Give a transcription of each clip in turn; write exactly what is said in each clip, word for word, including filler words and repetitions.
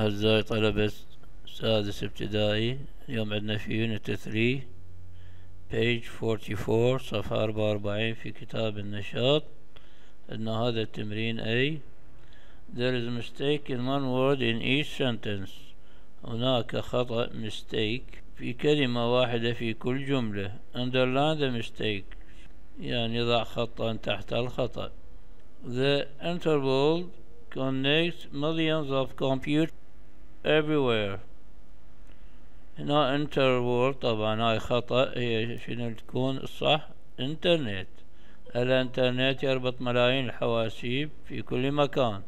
أعزائي طلبة سادس ابتدائي، اليوم عندنا في يونت ثري page forty-four صفحة أربعة وأربعين في كتاب النشاط. عندنا هذا التمرين A. There is a mistake in one word in each sentence. هناك خطأ mistake في كلمة واحدة في كل جملة. Underline the mistake، يعني ضع خطا تحت الخطأ. The interval connects millions of computers everywhere. هنا انترورد طبعا هاي خطأ، هي شنو تكون الصح؟ انترنت. الانترنت يربط ملايين الحواسيب في كل مكان.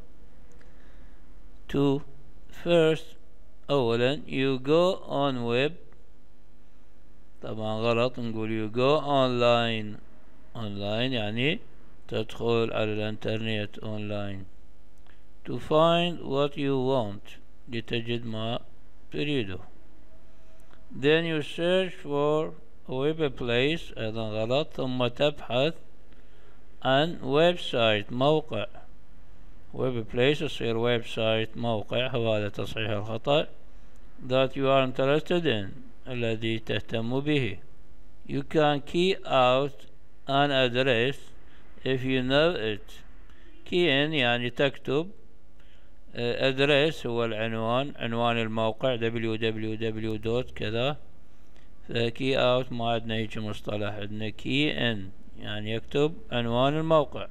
two. First، أولا you go on web. طبعا غلط، نقول you go online. online يعني تدخل على الانترنت online. To find what you want، لتجد ما تريده. Then you search for a web place، أيضا غلط. ثم تبحث عن ويب سايت، موقع. web place يصير ويب سايت، موقع. هذا تصحيح الخطأ. that you are interested in، الذي تهتم به. You can key out an address if you know it. key in يعني تكتب. address هو العنوان، عنوان الموقع دبليو دبليو دبليو دوت كذا. فكي اوت ما عندنا هيك مصطلح، عندنا كي ان يعني يكتب عنوان الموقع.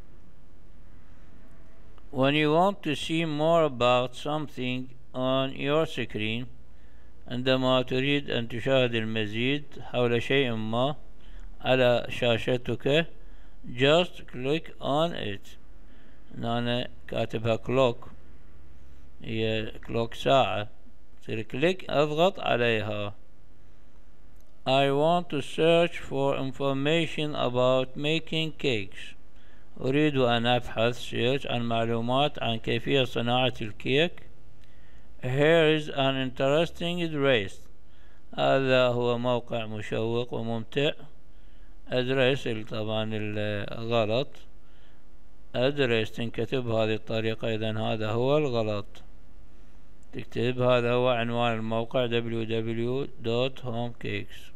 When you want to see more about something on your screen، عندما تريد أن تشاهد المزيد حول شيء ما على شاشتك، just click on it. أنا كاتبها clock، هي clock ساعة، تصير كليك أضغط عليها. I want to search for information about making cakes. أريد أن أبحث search عن معلومات عن كيفية صناعة الكيك. Here is an interesting address. هذا هو موقع مشوق وممتع. address طبعا الغلط، address تنكتب بهذه الطريقة، إذن هذا هو الغلط. تكتب هذا هو عنوان الموقع دبليو دبليو دوت هوم كيكس.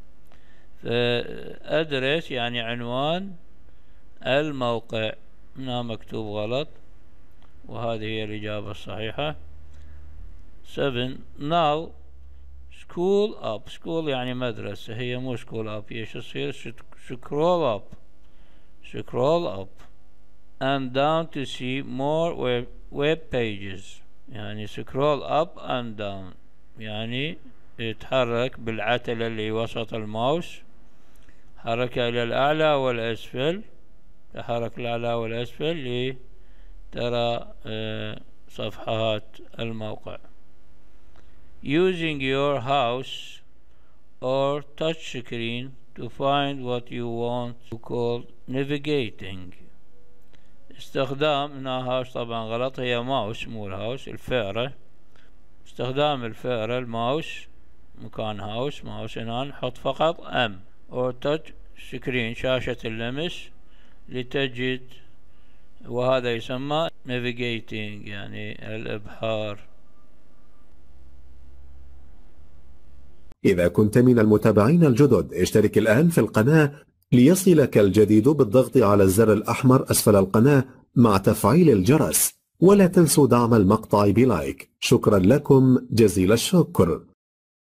فأدرس يعني عنوان الموقع، هنا مكتوب غلط، وهذه هي الإجابة الصحيحة. seven. Now school up. school يعني مدرسة، هي مو school up، هي شو تصير؟ scroll up. scroll up and down to see more web, web pages. يعني scroll up and down يعني يتحرك بالعتلة اللي وسط الماوس، حركة إلى الأعلى والأسفل، تحرك الأعلى والأسفل لترى صفحات الموقع. Using your house or touch screen to find what you want to call navigating. استخدام هنا هاوس طبعا غلط، هي ماوس مو الهاوس، الفأرة. استخدام الفأرة الماوس مكان هاوس، ماوس هنا نحط فقط ام. or touch screen شاشة اللمس لتجد، وهذا يسمى navigating يعني الإبحار. إذا كنت من المتابعين الجدد اشترك الآن في القناة ليصلك الجديد بالضغط على الزر الأحمر أسفل القناة مع تفعيل الجرس، ولا تنسوا دعم المقطع بلايك. شكرا لكم جزيل الشكر.